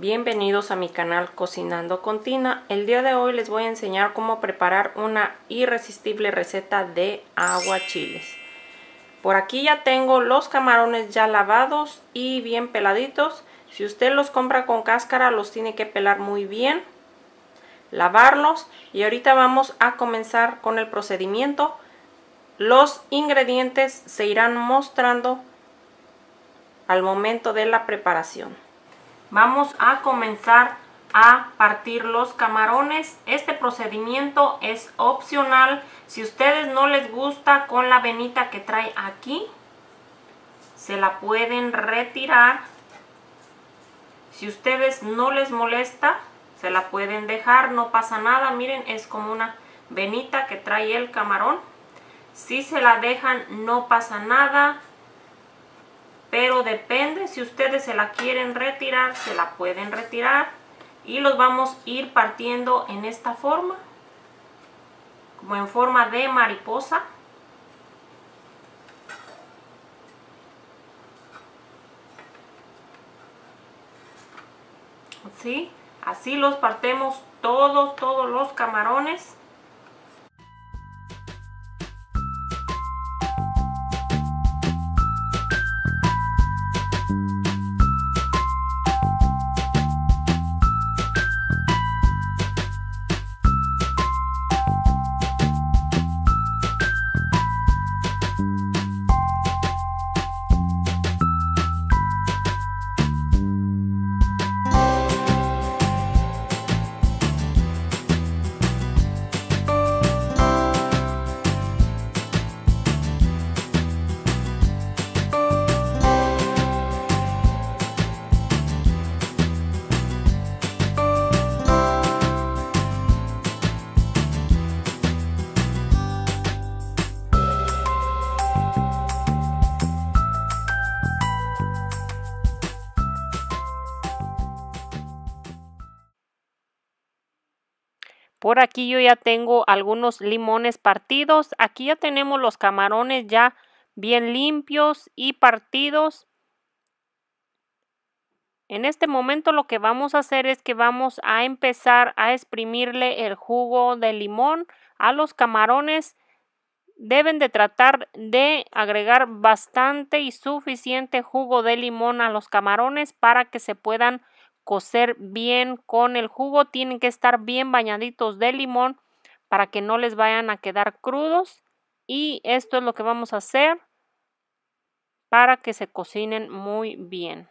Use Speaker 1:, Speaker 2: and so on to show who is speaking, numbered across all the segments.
Speaker 1: Bienvenidos a mi canal Cocinando con Tina. El día de hoy les voy a enseñar cómo preparar una irresistible receta de aguachiles. Por aquí ya tengo los camarones ya lavados y bien peladitos. Si usted los compra con cáscara, los tiene que pelar muy bien, lavarlos, y ahorita vamos a comenzar con el procedimiento. Los ingredientes se irán mostrando al momento de la preparación. Vamos a comenzar a partir los camarones. Este procedimiento es opcional. Si a ustedes no les gusta con la venita que trae aquí, se la pueden retirar. Si a ustedes no les molesta, se la pueden dejar, no pasa nada. Miren, es como una venita que trae el camarón. Si se la dejan, no pasa nada. Pero depende, si ustedes se la quieren retirar, se la pueden retirar. Y los vamos a ir partiendo en esta forma, como en forma de mariposa. ¿Sí? Así los partemos todos los camarones. Por aquí yo ya tengo algunos limones partidos. Aquí ya tenemos los camarones ya bien limpios y partidos. En este momento lo que vamos a hacer es que vamos a empezar a exprimirle el jugo de limón a los camarones. Deben de tratar de agregar bastante y suficiente jugo de limón a los camarones para que se puedan cocer bien con el jugo. Tienen que estar bien bañaditos de limón para que no les vayan a quedar crudos. Y esto es lo que vamos a hacer para que se cocinen muy bien.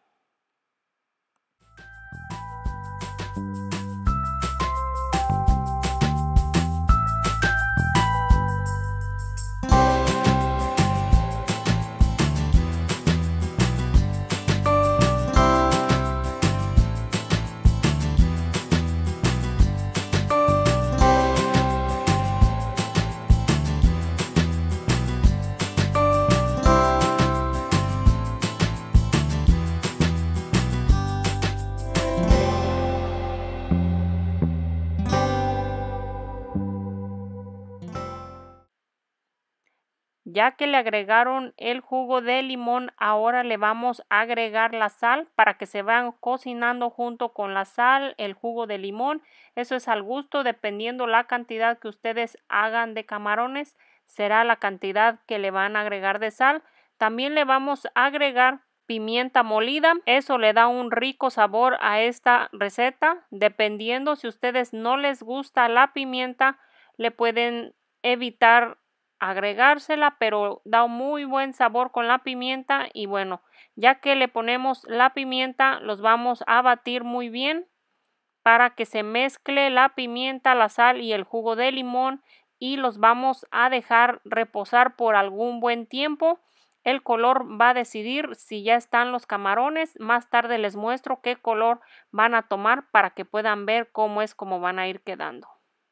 Speaker 1: Ya que le agregaron el jugo de limón, ahora le vamos a agregar la sal para que se van cocinando junto con la sal, el jugo de limón. Eso es al gusto, dependiendo la cantidad que ustedes hagan de camarones, será la cantidad que le van a agregar de sal. También le vamos a agregar pimienta molida. Eso le da un rico sabor a esta receta. Dependiendo, si a ustedes no les gusta la pimienta, le pueden evitar agregársela, pero da un muy buen sabor con la pimienta. Y bueno, ya que le ponemos la pimienta, los vamos a batir muy bien para que se mezcle la pimienta, la sal y el jugo de limón, y los vamos a dejar reposar por algún buen tiempo. El color va a decidir si ya están los camarones. Más tarde les muestro qué color van a tomar para que puedan ver cómo van a ir quedando.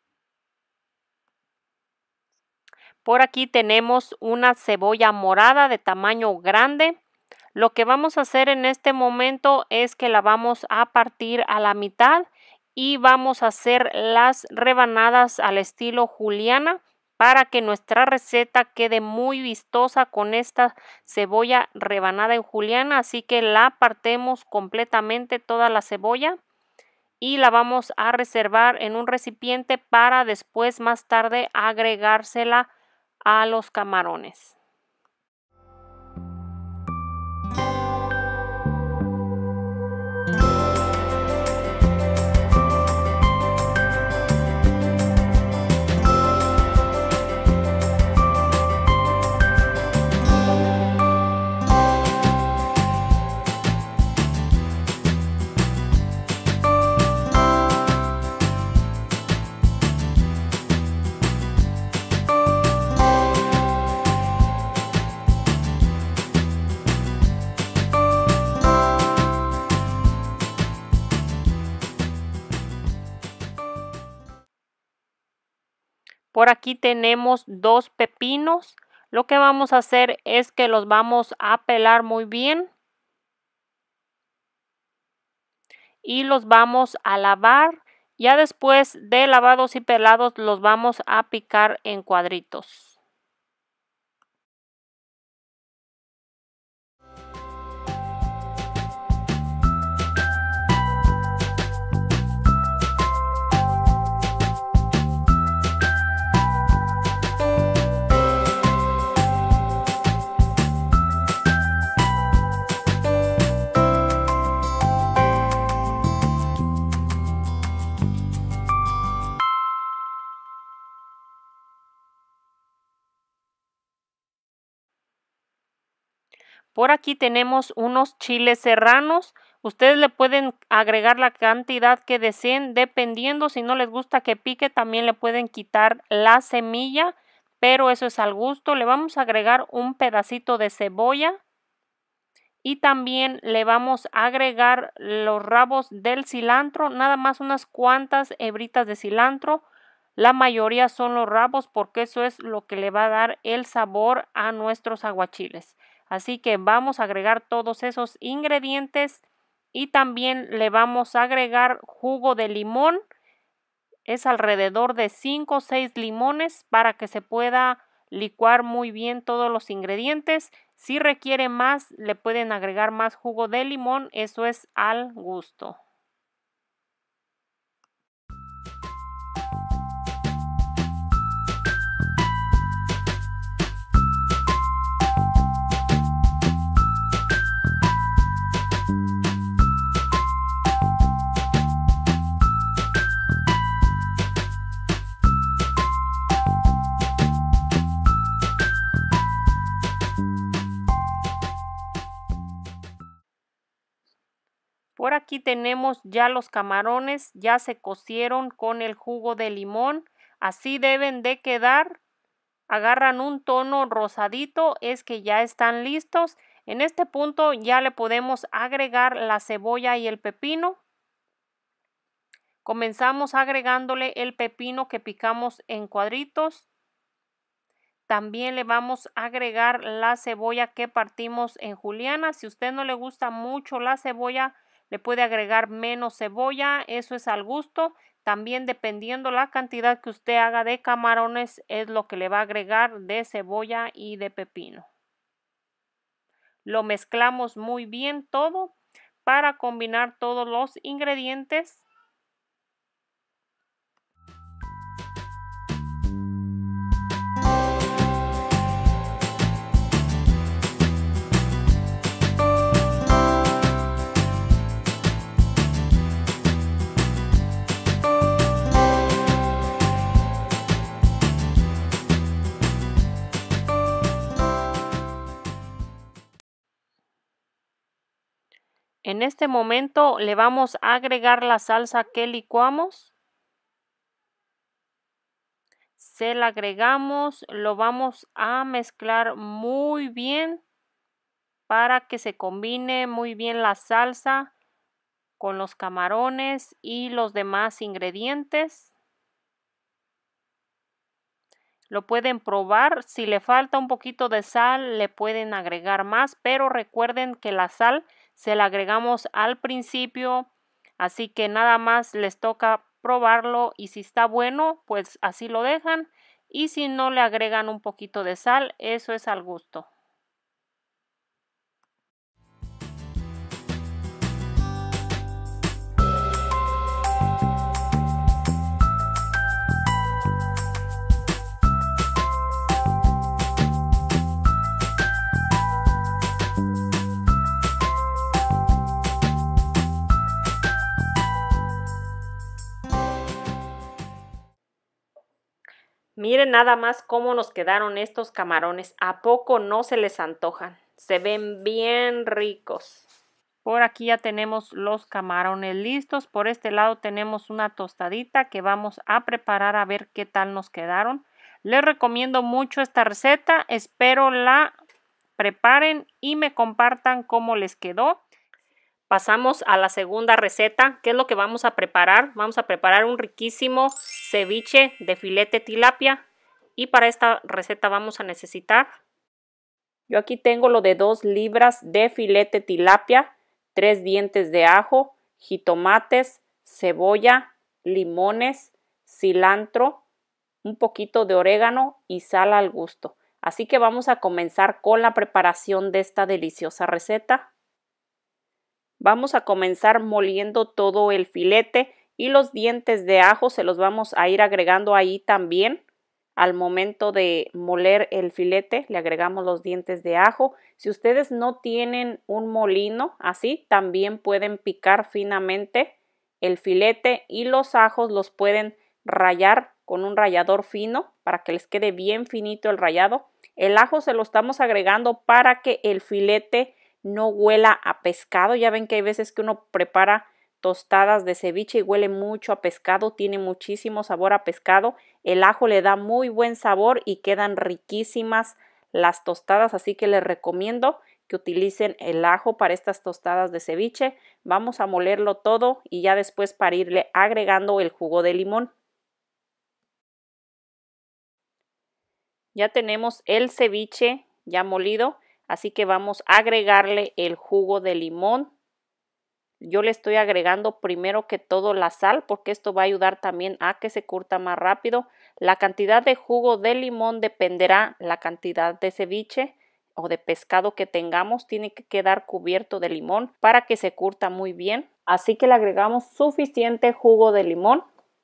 Speaker 1: Por aquí tenemos una cebolla morada de tamaño grande. Lo que vamos a hacer en este momento es que la vamos a partir a la mitad y vamos a hacer las rebanadas al estilo juliana para que nuestra receta quede muy vistosa con esta cebolla rebanada en juliana. Así que la partemos completamente toda la cebolla y la vamos a reservar en un recipiente para después más tarde agregársela a los camarones. Por aquí tenemos 2 pepinos. Lo que vamos a hacer es que los vamos a pelar muy bien y los vamos a lavar. Ya después de lavados y pelados los vamos a picar en cuadritos. Por aquí tenemos unos chiles serranos. Ustedes le pueden agregar la cantidad que deseen, dependiendo. Si no les gusta que pique, también le pueden quitar la semilla, pero eso es al gusto. Le vamos a agregar un pedacito de cebolla y también le vamos a agregar los rabos del cilantro, nada más unas cuantas hebritas de cilantro. La mayoría son los rabos porque eso es lo que le va a dar el sabor a nuestros aguachiles. Así que vamos a agregar todos esos ingredientes y también le vamos a agregar jugo de limón. Es alrededor de 5 o 6 limones para que se pueda licuar muy bien todos los ingredientes. Si requiere más, le pueden agregar más jugo de limón. Eso es al gusto. Por aquí tenemos ya los camarones, ya se cocieron con el jugo de limón. Así deben de quedar. Agarran un tono rosadito, es que ya están listos. En este punto ya le podemos agregar la cebolla y el pepino. Comenzamos agregándole el pepino que picamos en cuadritos. También le vamos a agregar la cebolla que partimos en juliana. Si a usted no le gusta mucho la cebolla, le puede agregar menos cebolla. Eso es al gusto. También dependiendo la cantidad que usted haga de camarones es lo que le va a agregar de cebolla y de pepino. Lo mezclamos muy bien todo para combinar todos los ingredientes. En este momento le vamos a agregar la salsa que licuamos. Se la agregamos, lo vamos a mezclar muy bien para que se combine muy bien la salsa con los camarones y los demás ingredientes. Lo pueden probar, si le falta un poquito de sal le pueden agregar más, pero recuerden que la sal se la agregamos al principio, así que nada más les toca probarlo y si está bueno, pues así lo dejan y si no le agregan un poquito de sal, eso es al gusto. Miren nada más cómo nos quedaron estos camarones. ¿A poco no se les antojan? Se ven bien ricos. Por aquí ya tenemos los camarones listos. Por este lado tenemos una tostadita que vamos a preparar a ver qué tal nos quedaron. Les recomiendo mucho esta receta. Espero la preparen y me compartan cómo les quedó. Pasamos a la segunda receta. ¿Qué es lo que vamos a preparar? Vamos a preparar un riquísimo ceviche de filete tilapia. Y para esta receta vamos a necesitar, yo aquí tengo lo de 2 libras de filete tilapia, 3 dientes de ajo, jitomates, cebolla, limones, cilantro, un poquito de orégano y sal al gusto. Así que vamos a comenzar con la preparación de esta deliciosa receta. Vamos a comenzar moliendo todo el filete y los dientes de ajo se los vamos a ir agregando ahí también. Al momento de moler el filete le agregamos los dientes de ajo. Si ustedes no tienen un molino así, también pueden picar finamente el filete y los ajos los pueden rallar con un rallador fino para que les quede bien finito el rallado. El ajo se lo estamos agregando para que el filete no huela a pescado. Ya ven que hay veces que uno prepara tostadas de ceviche y huele mucho a pescado, tiene muchísimo sabor a pescado. El ajo le da muy buen sabor y quedan riquísimas las tostadas, así que les recomiendo que utilicen el ajo para estas tostadas de ceviche. Vamos a molerlo todo y ya después para irle agregando el jugo de limón. Ya tenemos el ceviche ya molido, así que vamos a agregarle el jugo de limón. Yo le estoy agregando primero que todo la sal porque esto va a ayudar también a que se curta más rápido. La cantidad de jugo de limón dependerá la cantidad de ceviche o de pescado que tengamos. Tiene que quedar cubierto de limón para que se curta muy bien. Así que le agregamos suficiente jugo de limón.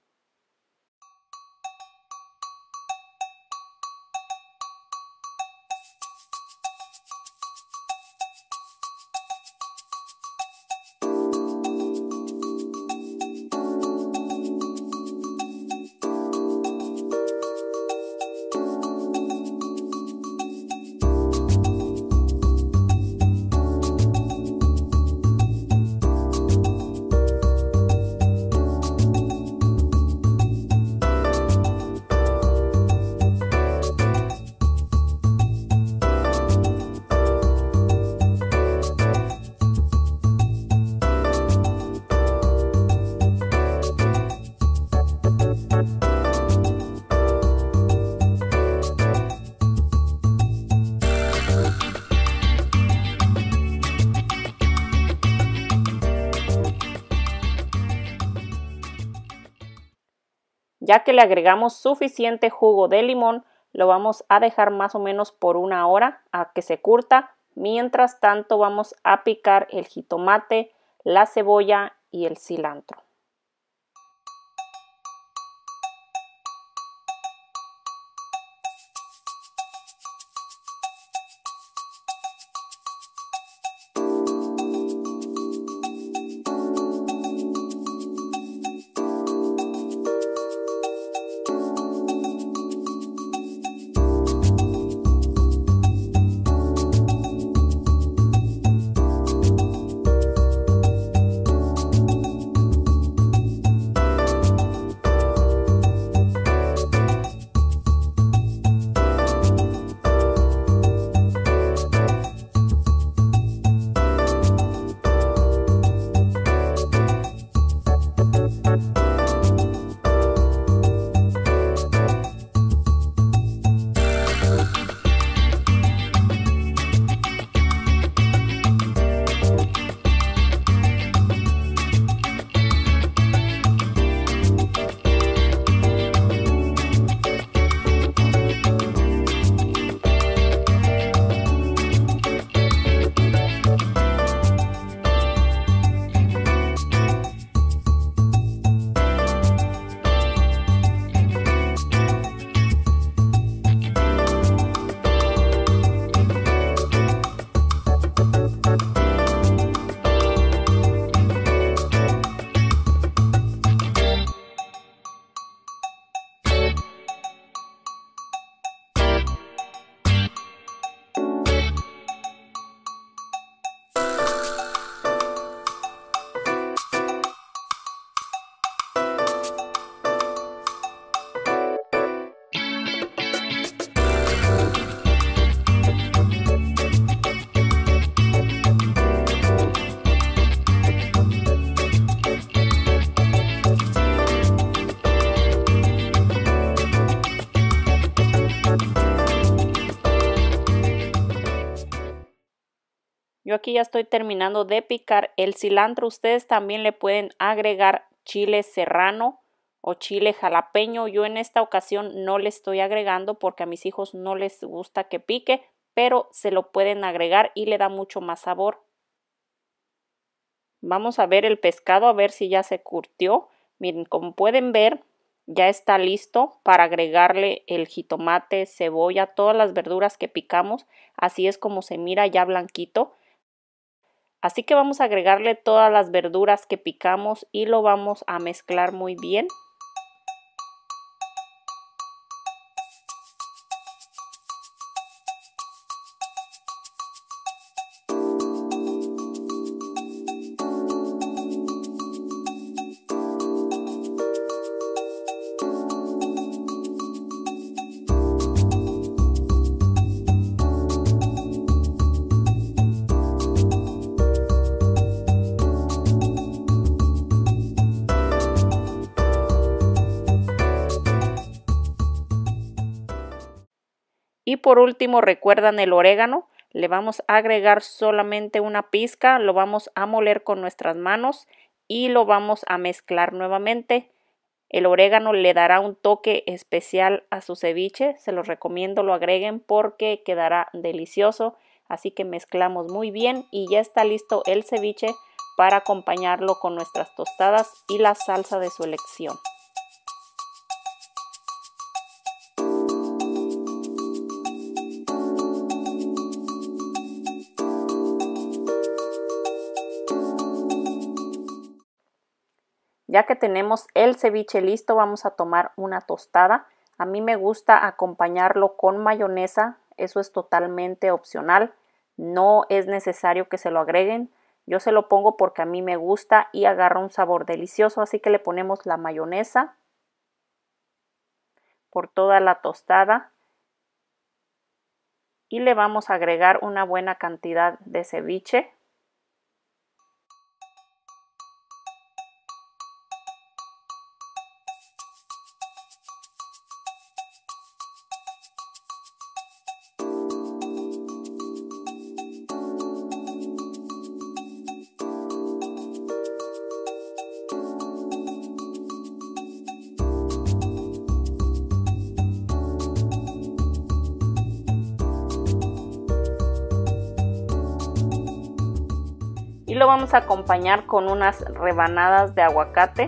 Speaker 1: Ya que le agregamos suficiente jugo de limón, lo vamos a dejar más o menos por 1 hora a que se curta. Mientras tanto vamos a picar el jitomate, la cebolla y el cilantro. Yo aquí ya estoy terminando de picar el cilantro. Ustedes también le pueden agregar chile serrano o chile jalapeño. Yo en esta ocasión no le estoy agregando porque a mis hijos no les gusta que pique, pero se lo pueden agregar y le da mucho más sabor. Vamos a ver el pescado, a ver si ya se curtió. Miren, como pueden ver, ya está listo para agregarle el jitomate, cebolla, todas las verduras que picamos. Así es como se mira ya blanquito. Así que vamos a agregarle todas las verduras que picamos y lo vamos a mezclar muy bien. Y por último, ¿recuerdan el orégano? Le vamos a agregar solamente una pizca, lo vamos a moler con nuestras manos y lo vamos a mezclar nuevamente. El orégano le dará un toque especial a su ceviche, se los recomiendo lo agreguen porque quedará delicioso. Así que mezclamos muy bien y ya está listo el ceviche para acompañarlo con nuestras tostadas y la salsa de su elección. Ya que tenemos el ceviche listo, vamos a tomar una tostada. A mí me gusta acompañarlo con mayonesa, eso es totalmente opcional. No es necesario que se lo agreguen. Yo se lo pongo porque a mí me gusta y agarra un sabor delicioso, así que le ponemos la mayonesa por toda la tostada. Y le vamos a agregar una buena cantidad de ceviche. Y lo vamos a acompañar con unas rebanadas de aguacate.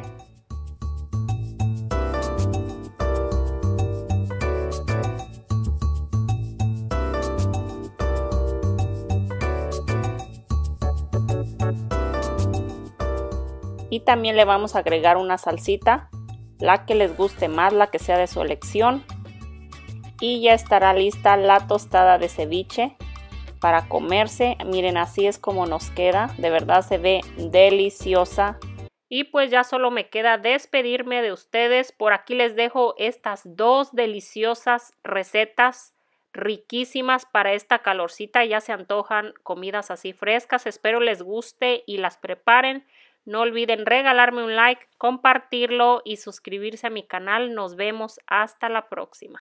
Speaker 1: Y también le vamos a agregar una salsita, la que les guste más, la que sea de su elección. Y ya estará lista la tostada de ceviche para comerse. Miren, así es como nos queda, de verdad se ve deliciosa. Y pues ya solo me queda despedirme de ustedes. Por aquí les dejo estas dos deliciosas recetas riquísimas para esta calorcita. Ya se antojan comidas así frescas. Espero les guste y las preparen. No olviden regalarme un like, compartirlo y suscribirse a mi canal. Nos vemos hasta la próxima.